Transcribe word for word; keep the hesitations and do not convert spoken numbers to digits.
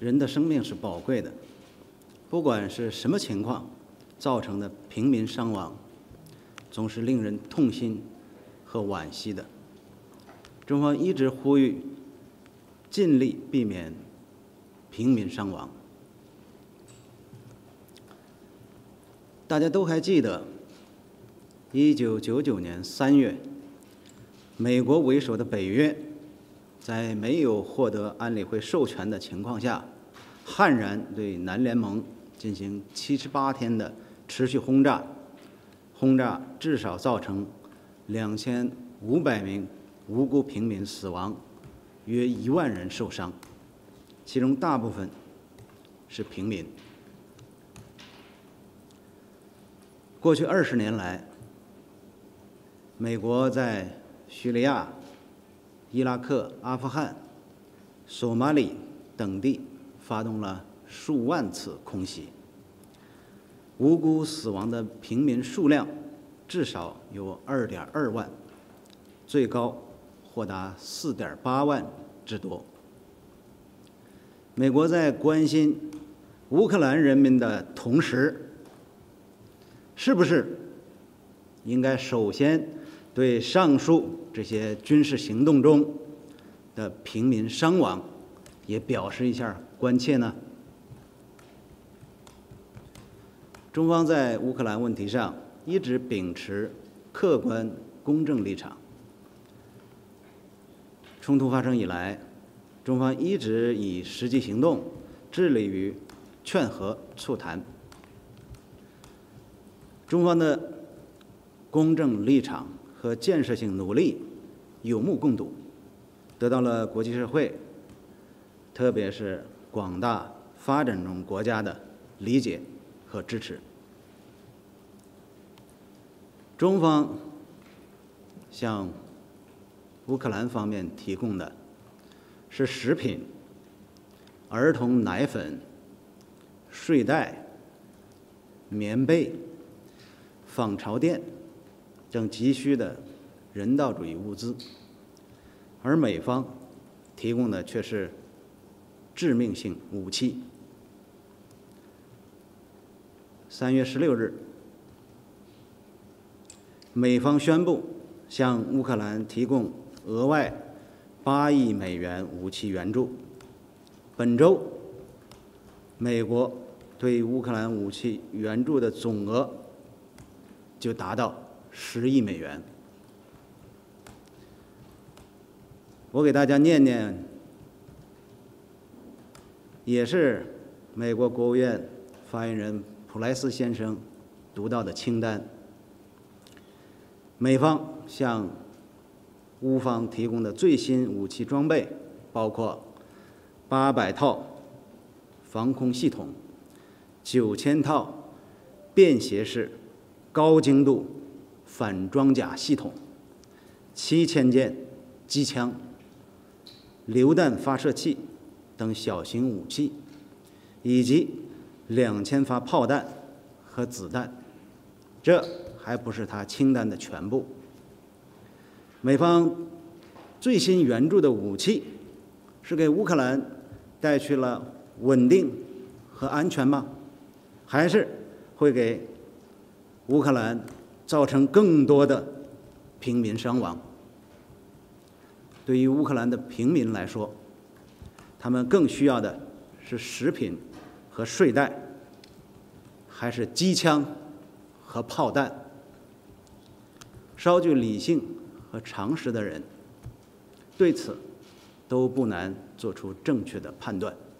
人的生命是宝贵的，不管是什么情况造成的平民伤亡，总是令人痛心和惋惜的。中方一直呼吁尽力避免平民伤亡。大家都还记得，一九九九年三月，美国为首的北约在没有获得安理会授权的情况下，悍然对南联盟进行七十八天的持续轰炸，轰炸至少造成两千五百名无辜平民死亡，约一万人受伤，其中大部分是平民。过去二十年来，美国在叙利亚、伊拉克、阿富汗、索马里等地发动了数万次空袭，无辜死亡的平民数量至少有二点二万，最高或达四点八万之多。美国在关心乌克兰人民的同时，是不是应该首先对上述这些军事行动中的平民伤亡也表示一下关切呢？中方在乌克兰问题上一直秉持客观公正立场。冲突发生以来，中方一直以实际行动致力于劝和促谈。中方的公正立场和建设性努力有目共睹，得到了国际社会，特别是广大发展中国家的理解和支持。中方向乌克兰方面提供的是食品、儿童奶粉、睡袋、棉被、纺巢垫等急需的人道主义物资，而美方提供的却是致命性武器。三月十六日，美方宣布向乌克兰提供额外八亿美元武器援助。本周，美国对乌克兰武器援助的总额就达到十亿美元。我给大家念念，也是美国国务院发言人普莱斯先生读到的清单。美方向乌方提供的最新武器装备包括八百套防空系统、九千套便携式高精度反装甲系统、七千件机枪、榴弹发射器等小型武器，以及两千发炮弹和子弹。这还不是他清单的全部。美方最新援助的武器是给乌克兰带去了稳定和安全吗？还是会给乌克兰造成更多的平民伤亡？对于乌克兰的平民来说，他们更需要的是食品和睡袋，还是机枪和炮弹？稍具理性和常识的人对此都不难做出正确的判断。